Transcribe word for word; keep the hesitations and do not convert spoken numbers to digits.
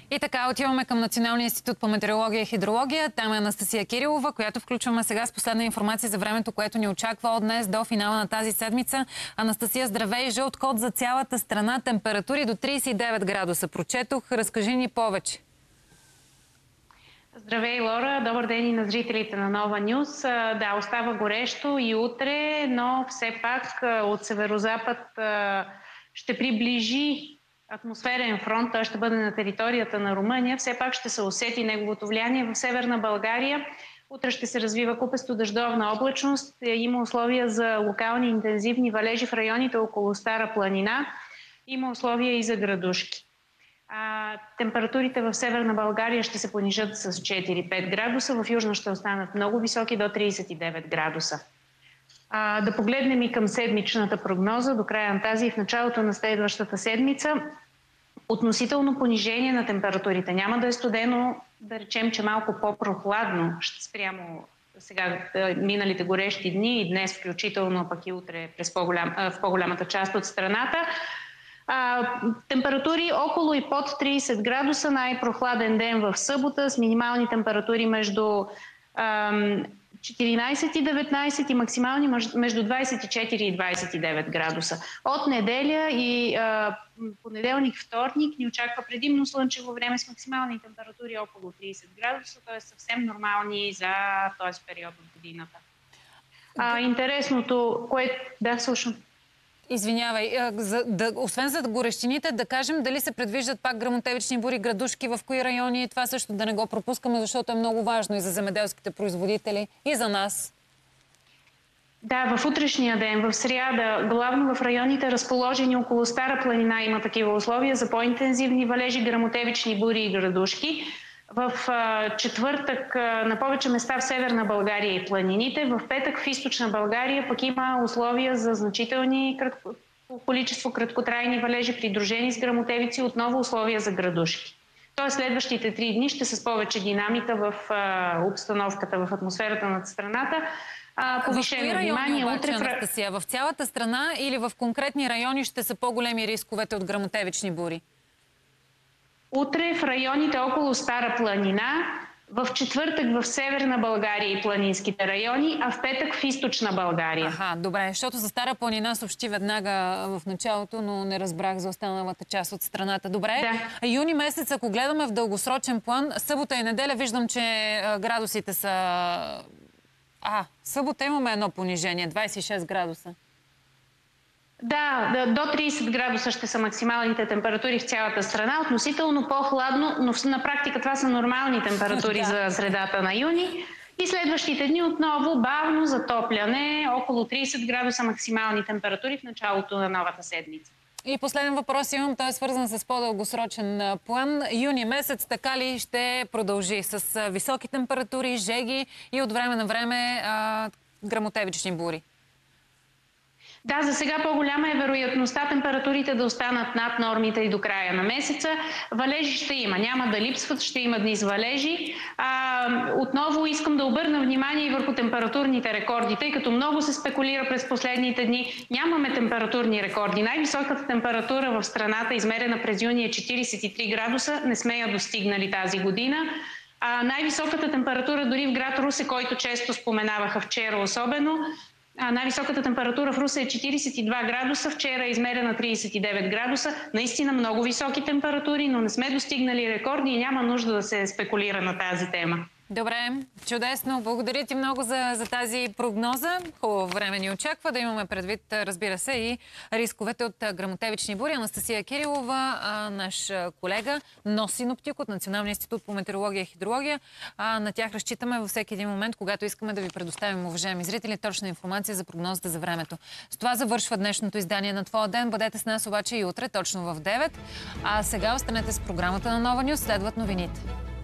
И така, отиваме към Националния институт по метеорология и хидрология. Там е Анастасия Кирилова, която включваме сега с последна информация за времето, което ни очаква от днес до финала на тази седмица. Анастасия, здравей! Жълт код за цялата страна, температури до тридесет и девет градуса. Прочетох, разкажи ни повече. Здравей, Лора! Добър ден и на зрителите на Нова Нюс. Да, остава горещо и утре, но все пак от северозапад ще приближи атмосферен фронт. Той ще бъде на територията на Румъния. Все пак ще се усети неговото влияние в Северна България. Утре ще се развива купесто дъждовна облачност. Има условия за локални интензивни валежи в районите около Стара планина. Има условия и за градушки. А, температурите в Северна България ще се понижат с четири-пет градуса. В Южна ще останат много високи, до тридесет и девет градуса. А, да погледнем и към седмичната прогноза до края на тази и в началото на следващата седмица. Относително понижение на температурите. Няма да е студено, да речем, че малко по-прохладно ще спрямо сега миналите горещи дни и днес включително, пък и утре през по-голям, в по-голямата част от страната. А, температури около и под тридесет градуса, най-прохладен ден в събота с минимални температури между ам, четиринадесет и деветнадесет и максимални между двадесет и четири и двадесет и девет градуса. От неделя и а, понеделник, вторник ни очаква предимно слънчево време с максимални температури около тридесет градуса, т.е. съвсем нормални за този период от годината. А, интересното, което... Да, слушам. Извинявай, за, да, освен за горещините, да кажем дали се предвиждат пак гръмотевични бури, градушки, в кои райони, това също да не го пропускаме, защото е много важно и за земеделските производители, и за нас. Да, в утрешния ден, в сряда, главно в районите, разположени около Стара планина, има такива условия за по-интензивни валежи, гръмотевични бури и градушки. В а, четвъртък а, на повече места в Северна България и планините. В петък в Източна България пък има условия за значителни кратко, количество краткотрайни валежи, придружени с гръмотевици, отново условия за градушки. Тоест следващите три дни ще са с повече динамика в а, обстановката, в атмосферата над страната. А, повишено в внимание. Обаче, утре... Анастасия, в цялата страна или в конкретни райони ще са по-големи рисковете от гръмотевични бури? Утре в районите около Стара планина, в четвъртък в Северна България и планинските райони, а в петък в Източна България. Аха, добре, защото за Стара планина съобщи веднага в началото, но не разбрах за останалата част от страната. Добре, да. Юни месец, ако гледаме в дългосрочен план, събота и неделя виждам, че градусите са... А, събота имаме едно понижение, двадесет и шест градуса. Да, до тридесет градуса ще са максималните температури в цялата страна. Относително по-хладно, но на практика това са нормални температури да. за средата на юни. И следващите дни отново бавно затопляне, около тридесет градуса максимални температури в началото на новата седмица. И последен въпрос имам, той е свързан с по-дългосрочен план. Юни месец така ли ще продължи с високи температури, жеги и от време на време а, гръмотевични бури? Да, за сега по-голяма е вероятността температурите да останат над нормите и до края на месеца. Валежи ще има, няма да липсват, ще има дни с валежи. А, отново искам да обърна внимание и върху температурните рекорди, тъй като много се спекулира през последните дни. Нямаме температурни рекорди. Най-високата температура в страната, измерена през юни, е четиридесет и три градуса. Не сме я достигнали тази година. А, най-високата температура дори в град Русе, който често споменаваха вчера особено, най-високата температура в Русе е четиридесет и два градуса, вчера е измерена тридесет и девет градуса. Наистина много високи температури, но не сме достигнали рекорди и няма нужда да се спекулира на тази тема. Добре, чудесно. Благодаря ти много за, за тази прогноза. Хубаво време ни очаква да имаме предвид, разбира се, и рисковете от гръмотевични бури. Анастасия Кирилова, а, наш колега, но синоптик от Националния институт по метеорология и хидрология. А, на тях разчитаме във всеки един момент, когато искаме да ви предоставим, уважаеми зрители, точна информация за прогнозата за времето. С това завършва днешното издание на Твоя ден. Бъдете с нас обаче и утре, точно в девет. А сега останете с програмата на Нова Нюс. Следват новините.